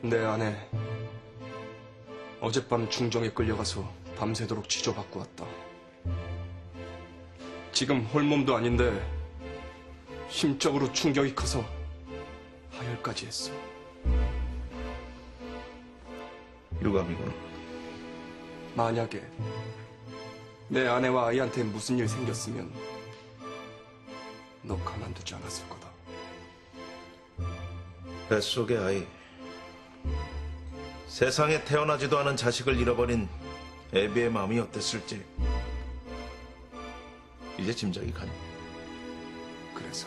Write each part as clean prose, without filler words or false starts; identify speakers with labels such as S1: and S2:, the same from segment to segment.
S1: 내 아내 어젯밤 중정에 끌려가서 밤새도록 지져받고 왔다. 지금 홀몸도 아닌데 심적으로 충격이 커서 하혈까지 했어.
S2: 유감이군.
S1: 만약에 내 아내와 아이한테 무슨 일 생겼으면 너 가만두지 않았을 거다.
S2: 뱃속의 아이. 세상에 태어나지도 않은 자식을 잃어버린 애비의 마음이 어땠을지 이제 짐작이 가네.
S1: 그래서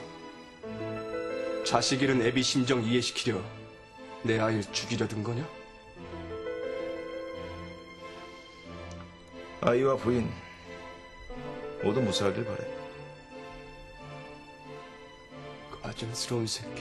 S1: 자식 잃은 애비 심정 이해시키려 내 아이를 죽이려 든 거냐?
S2: 아이와 부인 모두 무사하길 바래.
S1: 그 아전스러운 새끼.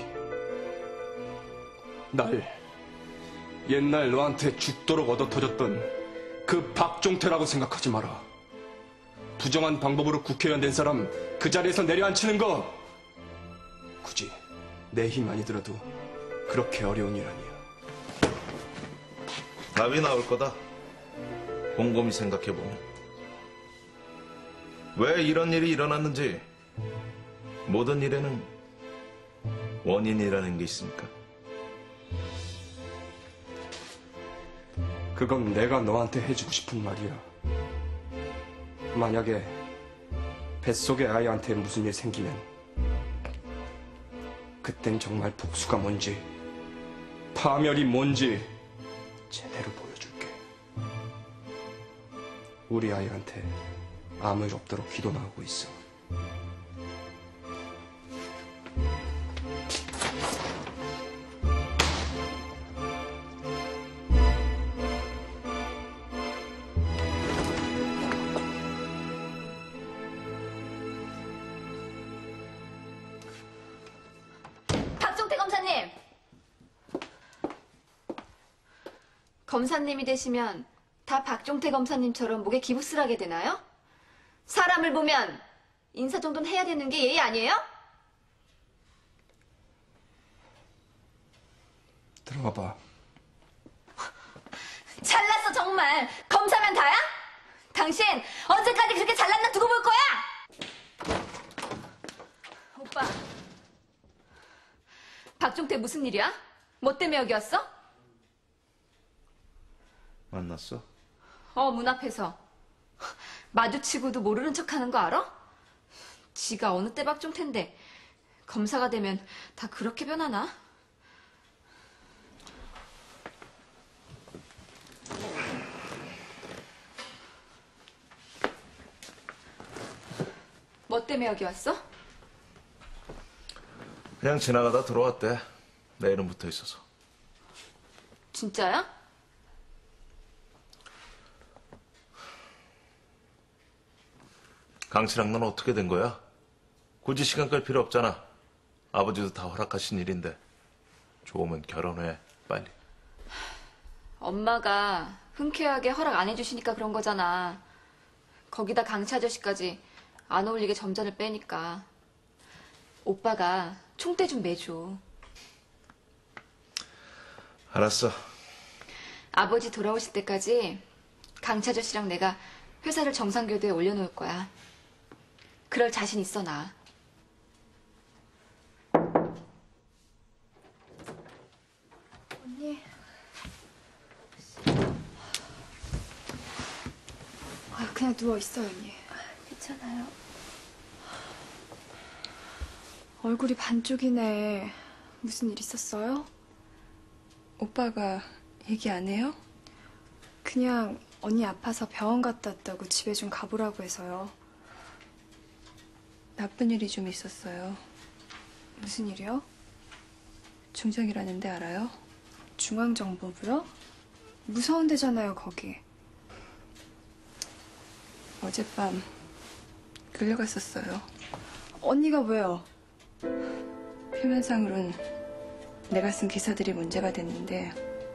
S1: 날 옛날 너한테 죽도록 얻어터졌던 그 박종태라고 생각하지 마라. 부정한 방법으로 국회의원 된 사람 그 자리에서 내려앉히는 거 굳이 내 힘 아니더라도 그렇게 어려운 일 아니야.
S2: 답이 나올 거다. 곰곰이 생각해보면. 왜 이런 일이 일어났는지 모든 일에는 원인이라는 게 있으니까.
S1: 그건 내가 너한테 해주고 싶은 말이야. 만약에 뱃속의 아이한테 무슨 일 생기면 그땐 정말 복수가 뭔지 파멸이 뭔지 제대로 보여줄게. 우리 아이한테 아무 일 없도록 기도나 하고 있어.
S3: 박종태 검사님! 검사님이 되시면 다 박종태 검사님처럼 목에 기부스를 하게 되나요? 사람을 보면 인사 정도는 해야 되는 게 예의 아니에요?
S1: 들어가 봐.
S3: 잘났어 정말. 검사면 다야? 당신 언제까지 그렇게 잘났나 두고 볼 거야? 오빠, 박종태 무슨 일이야? 뭐 때문에 여기 왔어?
S2: 만났어?
S3: 문 앞에서. 마주치고도 모르는 척하는 거 알아? 지가 어느 때 박종태인데 검사가 되면 다 그렇게 변하나? 뭐 때문에 여기 왔어?
S2: 그냥 지나가다 들어왔대. 내 이름 붙어 있어서.
S3: 진짜야?
S2: 강씨랑 넌 어떻게 된 거야? 굳이 시간 끌 필요 없잖아. 아버지도 다 허락하신 일인데. 좋으면 결혼해, 빨리.
S3: 엄마가 흔쾌하게 허락 안 해주시니까 그런 거잖아. 거기다 강치 아저씨까지 안 어울리게 점잖을 빼니까. 오빠가 총대 좀 매줘.
S2: 알았어.
S3: 아버지 돌아오실 때까지 강치 아저씨랑 내가 회사를 정상궤도에 올려놓을 거야. 그럴 자신 있어, 나.
S4: 언니. 그냥 누워있어요, 언니.
S5: 괜찮아요.
S4: 얼굴이 반쪽이네. 무슨 일 있었어요?
S5: 오빠가 얘기 안 해요?
S4: 그냥 언니 아파서 병원 갔다 왔다고 집에 좀 가보라고 해서요.
S5: 나쁜 일이 좀 있었어요.
S4: 무슨 일이요?
S5: 중정이라는데 알아요?
S4: 중앙정보부요? 무서운 데잖아요, 거기.
S5: 어젯밤 끌려갔었어요.
S4: 언니가 왜요?
S5: 표면상으론 내가 쓴 기사들이 문제가 됐는데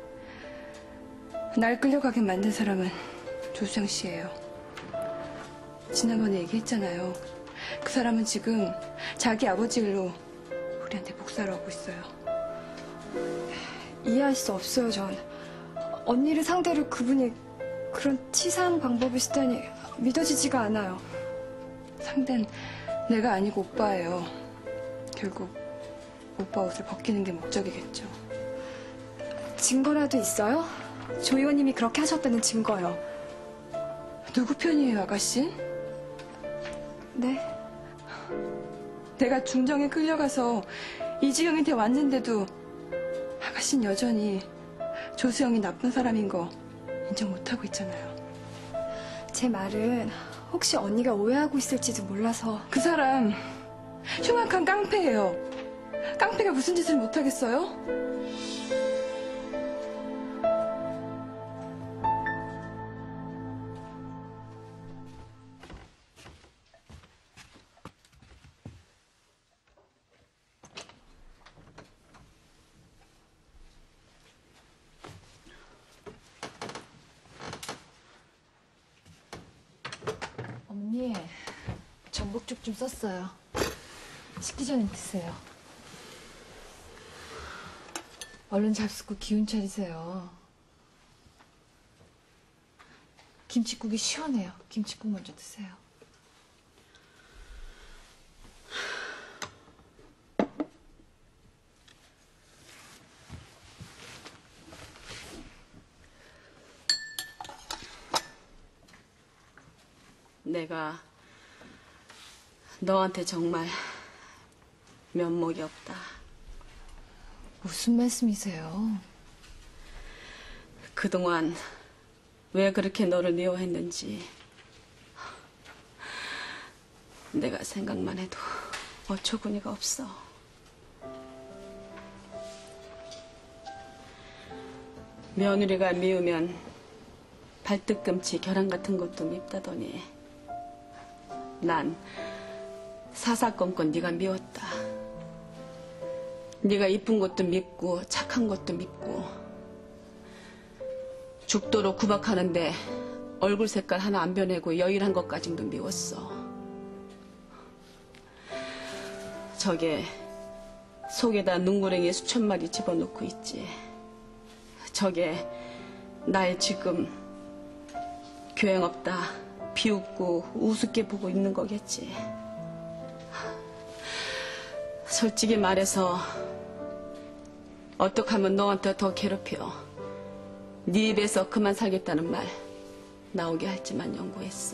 S5: 날 끌려가게 만든 사람은 조수정 씨예요. 지난번에 얘기했잖아요. 그 사람은 지금 자기 아버지 일로 우리한테 복사를 하고 있어요.
S4: 이해할 수 없어요, 전. 언니를 상대로 그분이 그런 치사한 방법을 쓰다니 믿어지지가 않아요.
S5: 상대는 내가 아니고 오빠예요. 결국 오빠 옷을 벗기는 게 목적이겠죠.
S4: 증거라도 있어요? 조 의원님이 그렇게 하셨다는 증거요.
S5: 누구 편이에요, 아가씨?
S4: 네?
S5: 내가 중정에 끌려가서 이지영한테 왔는데도 아가씨는 여전히 조수영이 나쁜 사람인 거 인정 못하고 있잖아요.
S4: 제 말은 혹시 언니가 오해하고 있을지도 몰라서.
S5: 그 사람 흉악한 깡패예요. 깡패가 무슨 짓을 못하겠어요?
S3: 어머니, 전복죽 좀 썼어요. 식기 전에 드세요. 얼른 잡수고 기운 차리세요. 김치국이 시원해요. 김치국 먼저 드세요.
S6: 내가 너한테 정말 면목이 없다.
S3: 무슨 말씀이세요?
S6: 그동안 왜 그렇게 너를 미워했는지 내가 생각만 해도 어처구니가 없어. 며느리가 미우면 발등꿈치 결함 같은 것도 밉다더니 난 사사건건 네가 미웠다. 네가 이쁜 것도 밉고 착한 것도 밉고 죽도록 구박하는데 얼굴 색깔 하나 안 변하고 여일한 것까지도 미웠어. 저게 속에다 눈고랭이 수천 마리 집어넣고 있지. 저게 날 지금 교양 없다 비웃고 우습게 보고 있는 거겠지. 솔직히 말해서 어떻게 하면 너한테 더 괴롭혀 네 입에서 그만 살겠다는 말 나오게 할지만 연구했어.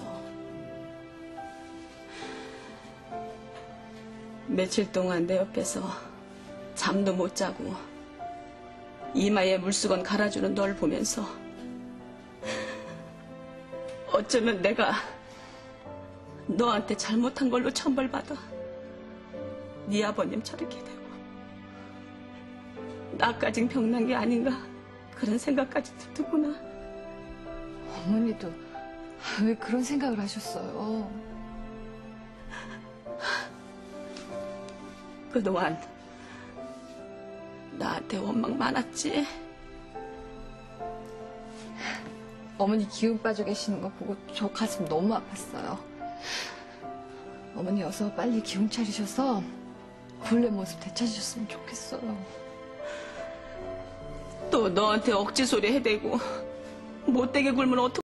S6: 며칠 동안 내 옆에서 잠도 못 자고 이마에 물수건 갈아주는 널 보면서 어쩌면 내가 너한테 잘못한 걸로 천벌받아 네 아버님 저렇게 되고 나까진 병난 게 아닌가 그런 생각까지 들더구나.
S3: 어머니도 왜 그런 생각을 하셨어요?
S6: 그동안 나한테 원망 많았지?
S3: 어머니 기운 빠져 계시는 거 보고 저 가슴 너무 아팠어요. 어머니 어서 빨리 기운 차리셔서 본래 모습 되찾으셨으면 좋겠어요.
S6: 또 너한테 억지 소리 해대고 못되게 굴면 어떡